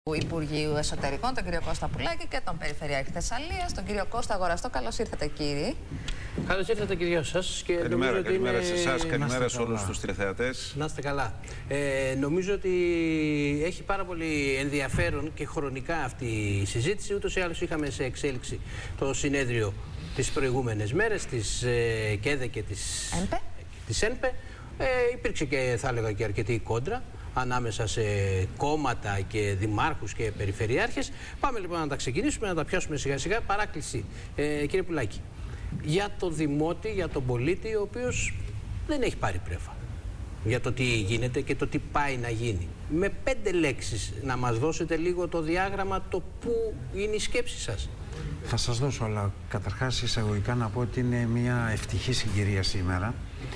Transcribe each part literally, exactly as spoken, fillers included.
του Υπουργείου Εσωτερικών, τον κύριο Κώστα Πουλάκη, και τον Περιφερειάρχη Θεσσαλίας, τον κύριο Κώστα Αγοραστό. Καλώς ήρθατε, κύριοι. Καλώς ήρθατε, κυρία σας. Και καλημέρα, καλημέρα είναι... σε εσάς, καλημέρα σε όλους τους τηλεθεατές. Να είστε καλά. Ε, νομίζω ότι έχει πάρα πολύ ενδιαφέρον και χρονικά αυτή η συζήτηση. Ούτως ή άλλως είχαμε σε εξέλιξη το συνέδριο τις προηγούμενες μέρες της ε, ΚΕΔΕ και της ΕΝΠΕ. Της ΕΝΠΕ. Ε, υπήρξε και, θα έλεγα, και αρκετή κόντρα ανάμεσα σε κόμματα και δημάρχους και περιφερειάρχες. Πάμε λοιπόν να τα ξεκινήσουμε, να τα πιάσουμε σιγά σιγά. Παράκληση, ε, κύριε Πουλάκη, για το δημότη, για τον πολίτη, ο οποίος δεν έχει πάρει πρέφα για το τι γίνεται και το τι πάει να γίνει. Με πέντε λέξεις να μας δώσετε λίγο το διάγραμμα, το πού είναι η σκέψη σας. Θα σας δώσω, αλλά καταρχάς εισαγωγικά να πω ότι είναι μια ευτυχή συγκυρία σήμερα,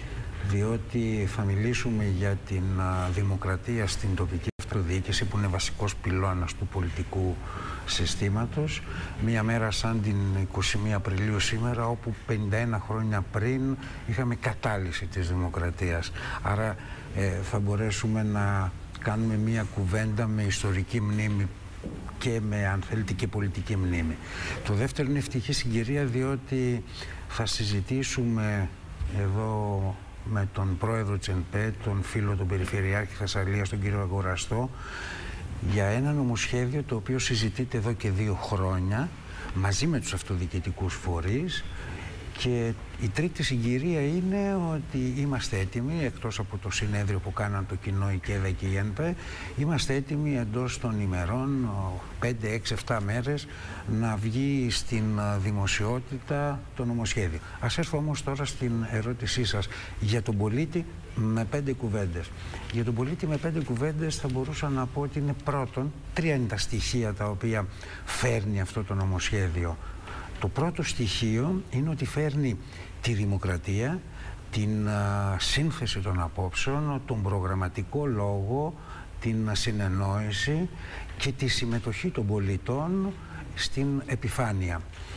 διότι θα μιλήσουμε για την α, δημοκρατία στην τοπική αυτοδιοίκηση, που είναι βασικός πυλώνας του πολιτικού συστήματος. Μία μέρα σαν την εικοστή πρώτη Απριλίου σήμερα, όπου πενήντα ένα χρόνια πριν είχαμε κατάλυση της δημοκρατίας. Άρα ε, θα μπορέσουμε να κάνουμε μία κουβέντα με ιστορική μνήμη και με, αν θέλετε, και πολιτική μνήμη. Το δεύτερο είναι ευτυχή συγκυρία, διότι θα συζητήσουμε εδώ με τον πρόεδρο της ΕΝΠΕ, τον φίλο τον Περιφερειάρχη Θεσσαλίας, τον κύριο Αγοραστό, για ένα νομοσχέδιο το οποίο συζητείται εδώ και δύο χρόνια μαζί με τους αυτοδιοικητικούς φορείς. Και η τρίτη συγκυρία είναι ότι είμαστε έτοιμοι, εκτός από το συνέδριο που κάναν το κοινό, η ΚΕΔΕ και η ΕΝΠΕ, είμαστε έτοιμοι εντός των ημερών, πέντε, έξι, επτά μέρες, να βγει στην δημοσιότητα το νομοσχέδιο. Ας έρθω όμως τώρα στην ερώτησή σας για τον πολίτη με πέντε κουβέντες. Για τον πολίτη με πέντε κουβέντες θα μπορούσα να πω ότι είναι πρώτον, τρία είναι τα στοιχεία τα οποία φέρνει αυτό το νομοσχέδιο. Το πρώτο στοιχείο είναι ότι φέρνει τη δημοκρατία, την α, σύνθεση των απόψεων, τον προγραμματικό λόγο, την συνεννόηση και τη συμμετοχή των πολιτών στην επιφάνεια.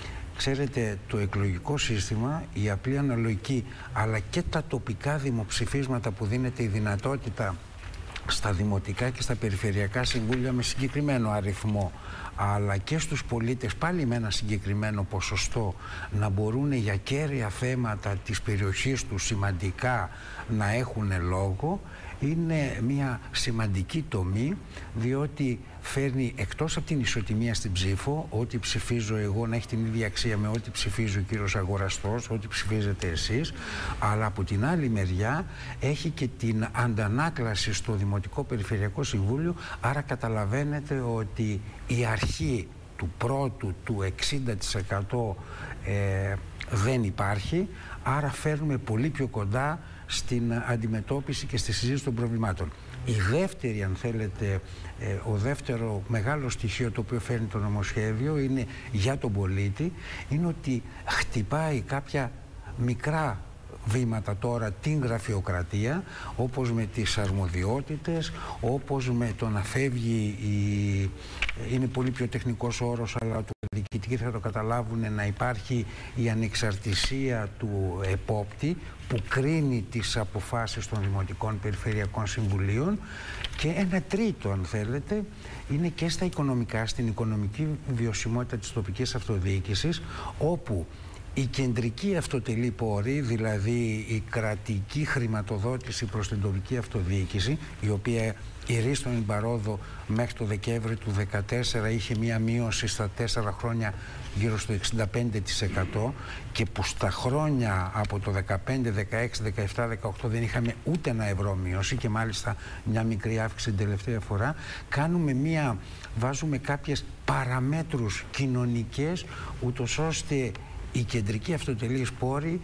Ξέρετε, το εκλογικό σύστημα, η απλή αναλογική, αλλά και τα τοπικά δημοψηφίσματα που δίνεται η δυνατότητα στα δημοτικά και στα περιφερειακά συμβούλια με συγκεκριμένο αριθμό, αλλά και στους πολίτες πάλι με ένα συγκεκριμένο ποσοστό, να μπορούν για κέρια θέματα της περιοχής τους σημαντικά να έχουν λόγο, είναι μια σημαντική τομή, διότι φέρνει, εκτός από την ισοτιμία στην ψήφο, ό,τι ψηφίζω εγώ να έχει την ίδια αξία με ό,τι ψηφίζει ο κύριος Αγοραστός, ό,τι ψηφίζετε εσείς, αλλά από την άλλη μεριά έχει και την αντανάκλαση στο Δημοτικό Περιφερειακό Συμβούλιο. Άρα καταλαβαίνετε ότι η αρχή του πρώτου, του εξήντα τοις εκατό ε, δεν υπάρχει, άρα φέρνουμε πολύ πιο κοντά στην αντιμετώπιση και στη συζήτηση των προβλημάτων. Η δεύτερη, αν θέλετε, ε, ο δεύτερο μεγάλο στοιχείο το οποίο φέρνει το νομοσχέδιο είναι για τον πολίτη, είναι ότι χτυπάει κάποια μικρά βήματα τώρα την γραφειοκρατία, όπως με τις αρμοδιότητες, όπως με το να φεύγει η... είναι πολύ πιο τεχνικός όρος, αλλά το διοικητικοί θα το καταλάβουν, να υπάρχει η ανεξαρτησία του επόπτη που κρίνει τις αποφάσεις των Δημοτικών Περιφερειακών Συμβουλίων. Και ένα τρίτο, αν θέλετε, είναι και στα οικονομικά, στην οικονομική βιωσιμότητα της τοπικής αυτοδιοίκησης, όπου η κεντρική αυτοτελή πόρη, δηλαδή η κρατική χρηματοδότηση προς την τοπική αυτοδιοίκηση, η οποία ηρίστον παρόδο μέχρι το Δεκέμβρη του δύο χιλιάδες δεκατέσσερα είχε μία μείωση στα τέσσερα χρόνια γύρω στο εξήντα πέντε τοις εκατό, και που στα χρόνια από το δεκαπέντε, δεκαέξι, δεκαεπτά, δεκαοκτώ δεν είχαμε ούτε ένα ευρώ μείωση, και μάλιστα μια μικρή αύξηση την τελευταία φορά, κάνουμε μία, βάζουμε κάποιες παραμέτρους κοινωνικές, ούτως ώστε οι κεντρικοί αυτοτελείς πόροι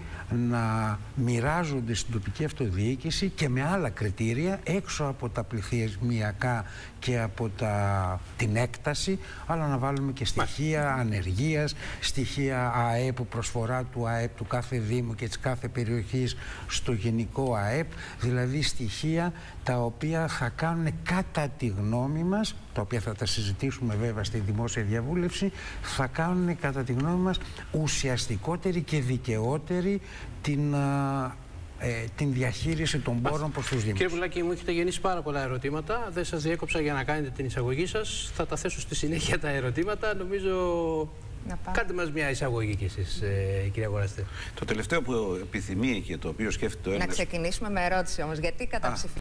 να μοιράζονται στην τοπική αυτοδιοίκηση και με άλλα κριτήρια, έξω από τα πληθυσμιακά και από τα, την έκταση, αλλά να βάλουμε και στοιχεία ανεργίας, στοιχεία ΑΕΠ, προσφορά του ΑΕΠ του κάθε Δήμου και της κάθε περιοχής στο γενικό ΑΕΠ, δηλαδή στοιχεία τα οποία θα κάνουν, κατά τη γνώμη μας, τα οποία θα τα συζητήσουμε βέβαια στη δημόσια διαβούλευση, θα κάνουν κατά τη γνώμη μας ουσιαστικότερη και δικαιότερη την α, ε, την διαχείριση των πόρων προς τους Δήμους. Κύριε Πουλάκη, μου έχετε γεννήσει πάρα πολλά ερωτήματα. Δεν σας διέκοψα για να κάνετε την εισαγωγή σας. Θα τα θέσω στη συνέχεια τα ερωτήματα. Νομίζω... Κάντε μας μια εισαγωγή κι εσείς, ε, κυρία Αγοραστέ. Το τελευταίο που επιθυμεί και το οποίο σκέφτεται το Έλληνας... Να ξεκινήσουμε με ερώτηση όμως. Γιατί καταψηφίσατε